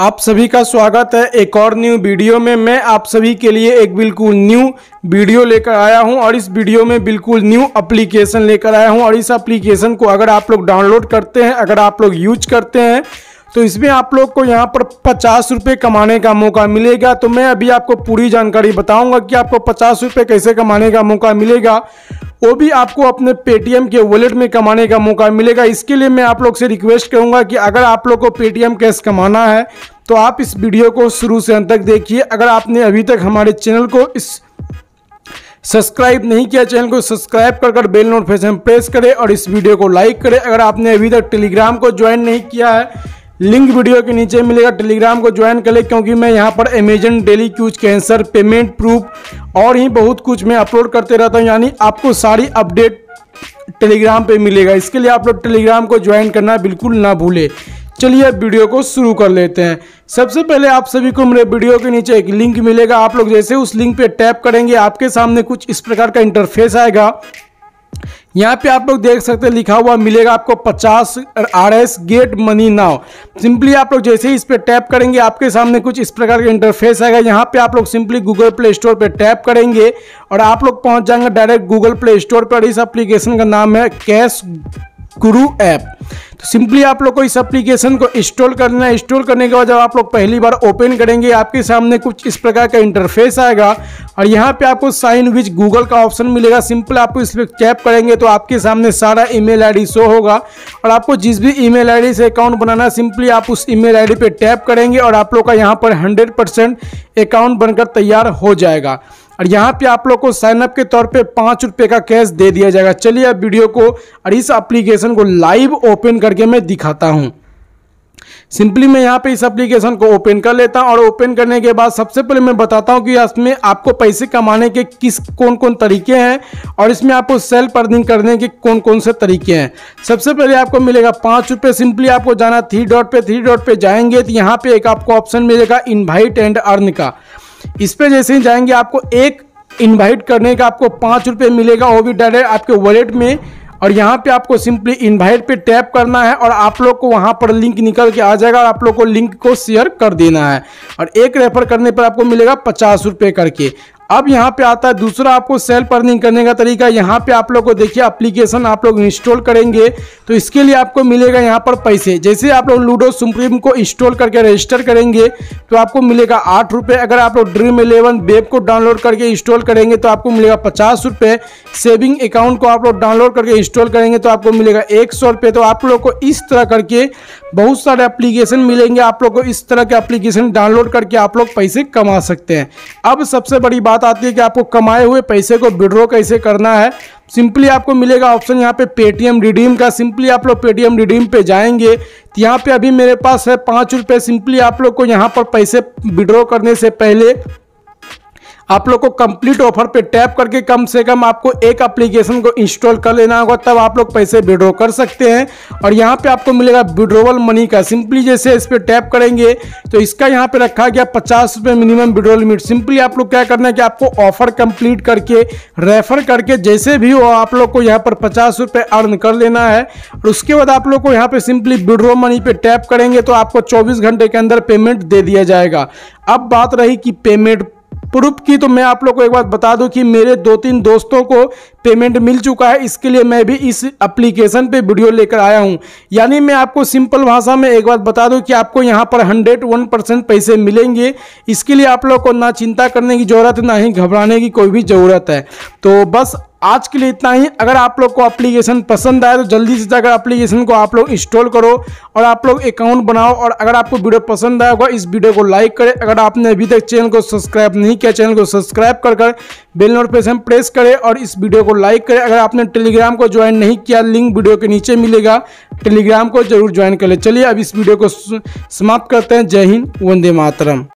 आप सभी का स्वागत है एक और न्यू वीडियो में। मैं आप सभी के लिए एक बिल्कुल न्यू वीडियो लेकर आया हूं और इस वीडियो में बिल्कुल न्यू एप्लीकेशन लेकर आया हूं। और इस एप्लीकेशन को अगर आप लोग डाउनलोड करते हैं, अगर आप लोग यूज करते हैं, तो इसमें आप लोग को यहाँ पर 50 रुपये कमाने का मौका मिलेगा। तो मैं अभी आपको पूरी जानकारी बताऊंगा कि आपको 50 रुपये कैसे कमाने का मौका मिलेगा, वो भी आपको अपने पेटीएम के वॉलेट में कमाने का मौका मिलेगा। इसके लिए मैं आप लोग से रिक्वेस्ट करूंगा कि अगर आप लोग को पेटीएम कैश कमाना है तो आप इस वीडियो को शुरू से अंत तक देखिए। अगर आपने अभी तक हमारे चैनल को सब्सक्राइब नहीं किया, चैनल को सब्सक्राइब कर बेल नोटिफिकेशन प्रेस करें और इस वीडियो को लाइक करें। अगर आपने अभी तक टेलीग्राम को ज्वाइन नहीं किया है, लिंक वीडियो के नीचे मिलेगा, टेलीग्राम को ज्वाइन कर ले, क्योंकि मैं यहाँ पर अमेजन डेली क्यूज कैंसर पेमेंट प्रूफ और ही बहुत कुछ मैं अपलोड करते रहता हूँ। यानी आपको सारी अपडेट टेलीग्राम पे मिलेगा। इसके लिए आप लोग टेलीग्राम को ज्वाइन करना बिल्कुल ना भूले। चलिए अब वीडियो को शुरू कर लेते हैं। सबसे पहले आप सभी को मेरे वीडियो के नीचे एक लिंक मिलेगा। आप लोग जैसे उस लिंक पे टैप करेंगे, आपके सामने कुछ इस प्रकार का इंटरफेस आएगा। यहाँ पे आप लोग देख सकते हैं लिखा हुआ मिलेगा आपको 50 RS get money now. Simply आप लोग जैसे ही इस पे टैप करेंगे, आपके सामने कुछ इस प्रकार का इंटरफेस आएगा। यहाँ पे आप लोग सिंपली गूगल प्ले स्टोर पे टैप करेंगे और आप लोग पहुंच जाएंगे डायरेक्ट गूगल प्ले स्टोर पर। इस एप्लीकेशन का नाम है कैश गुरु ऐप। तो सिंपली आप लोग को इस एप्लीकेशन को इंस्टॉल करना है। इंस्टॉल करने के बाद जब आप लोग पहली बार ओपन करेंगे, आपके सामने कुछ इस प्रकार का इंटरफेस आएगा और यहाँ पे आपको साइन विद गूगल का ऑप्शन मिलेगा। सिंपल आपको इस पर टैप करेंगे तो आपके सामने सारा ईमेल आईडी शो होगा और आपको जिस भी ईमेल आईडी से अकाउंट बनाना है, सिंपली आप उस ईमेल आईडी पे टैप करेंगे और आप लोग का यहाँ पर 100% अकाउंट बनकर तैयार हो जाएगा। और यहाँ पे आप लोग को साइनअप के तौर पे 5 रुपये का कैश दे दिया जाएगा। चलिए अब वीडियो को और इस एप्लीकेशन को लाइव ओपन करके मैं दिखाता हूँ। सिंपली मैं यहाँ पे इस एप्लीकेशन को ओपन कर लेता हूँ और ओपन करने के बाद सबसे पहले मैं बताता हूँ कि इसमें आपको पैसे कमाने के कौन कौन तरीके हैं और इसमें आपको सेल्फ अर्निंग करने के कौन कौन से तरीके हैं। सबसे पहले आपको मिलेगा 5 रुपये। सिंपली आपको जाना 3 डॉट पे जाएंगे तो यहाँ पे एक आपको ऑप्शन मिलेगा इन्वाइट एंड अर्न का। इस पे जैसे ही जाएंगे आपको एक इनवाइट करने का आपको 5 रुपये मिलेगा, वो भी डायरेक्ट आपके वॉलेट में। और यहाँ पे आपको सिंपली इनवाइट पे टैप करना है और आप लोग को वहाँ पर लिंक निकल के आ जाएगा और आप लोग को लिंक को शेयर कर देना है और एक रेफर करने पर आपको मिलेगा 50 रुपये करके। अब यहाँ पे आता है दूसरा आपको सेल्फ अर्निंग करने का तरीका। यहाँ पे आप लोग को देखिए एप्लीकेशन आप लोग इंस्टॉल करेंगे तो इसके लिए आपको मिलेगा यहाँ पर पैसे। जैसे आप लोग लूडो सुप्रीम को इंस्टॉल करके रजिस्टर करेंगे तो आपको मिलेगा 8 रुपये। अगर आप लोग ड्रीम 11 वेब को डाउनलोड करके इंस्टॉल करेंगे तो आपको मिलेगा 50 रुपये। सेविंग अकाउंट को आप लोग डाउनलोड करके इंस्टॉल करेंगे तो आपको मिलेगा 100 रुपये। तो आप लोग को इस तरह करके बहुत सारे एप्लीकेशन मिलेंगे। आप लोग को इस तरह के एप्लीकेशन डाउनलोड करके आप लोग पैसे कमा सकते हैं। अब सबसे बड़ी बात आती है कि आपको कमाए हुए पैसे को विड्रॉ कैसे करना है। सिंपली आपको मिलेगा ऑप्शन यहाँ पे पेटीएम रिडीम का। सिंपली आप लोग पेटीएम रिडीम पे जाएंगे तो यहाँ पे अभी मेरे पास है 5 रुपये। सिंपली आप लोग को यहाँ पर पैसे विड्रॉ करने से पहले आप लोग को कंप्लीट ऑफर पे टैप करके कम से कम आपको एक एप्लीकेशन को इंस्टॉल कर लेना होगा, तब आप लोग पैसे विड्रॉ कर सकते हैं। और यहाँ पे आपको मिलेगा विड्रॉवल मनी का। सिंपली जैसे इस पे टैप करेंगे तो इसका यहाँ पे रखा गया 50 रुपये मिनिमम विड्रॉ लिमिट। सिंपली आप लोग क्या करना है कि आपको ऑफर कंप्लीट करके रेफर करके जैसे भी हो आप लोग को यहाँ पर 50 रुपये अर्न कर लेना है। और उसके बाद आप लोग को यहाँ पे सिंपली विड्रॉ मनी पे टैप करेंगे तो आपको 24 घंटे के अंदर पेमेंट दे दिया जाएगा। अब बात रही कि पेमेंट प्रूफ की, तो मैं आप लोग को एक बात बता दूं कि मेरे 2-3 दोस्तों को पेमेंट मिल चुका है। इसके लिए मैं भी इस एप्लीकेशन पे वीडियो लेकर आया हूं। यानी मैं आपको सिंपल भाषा में एक बात बता दूं कि आपको यहां पर 101% पैसे मिलेंगे। इसके लिए आप लोग को ना चिंता करने की ज़रूरत है, ना ही घबराने की कोई भी ज़रूरत है। तो बस आज के लिए इतना ही। अगर आप लोग को एप्लीकेशन पसंद आए तो जल्दी से जाकर एप्लीकेशन को आप लोग इंस्टॉल करो और आप लोग अकाउंट बनाओ। और अगर आपको वीडियो पसंद आया होगा इस वीडियो को लाइक करें। अगर आपने अभी तक चैनल को सब्सक्राइब नहीं किया, चैनल को सब्सक्राइब कर बेल नोटिफिकेशन प्रेस करें और इस वीडियो को लाइक करें। अगर आपने टेलीग्राम को ज्वाइन नहीं किया, लिंक वीडियो के नीचे मिलेगा, टेलीग्राम को जरूर ज्वाइन कर ले। चलिए अब इस वीडियो को समाप्त करते हैं। जय हिंद, वंदे मातरम।